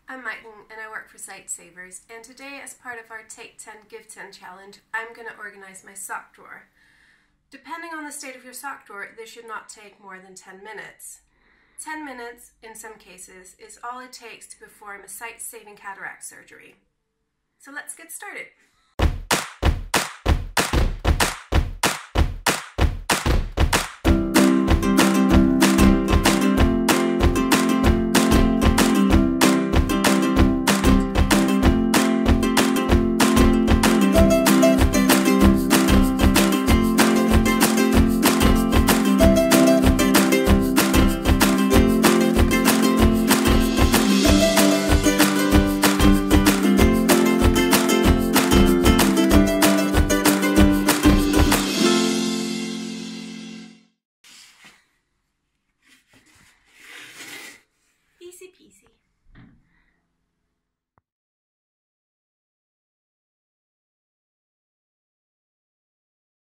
I'm Majken and I work for Sightsavers, and today as part of our Take 10 Give 10 challenge, I'm going to organise my sock drawer. Depending on the state of your sock drawer, this should not take more than 10 minutes. 10 minutes, in some cases, is all it takes to perform a sight-saving cataract surgery. So let's get started.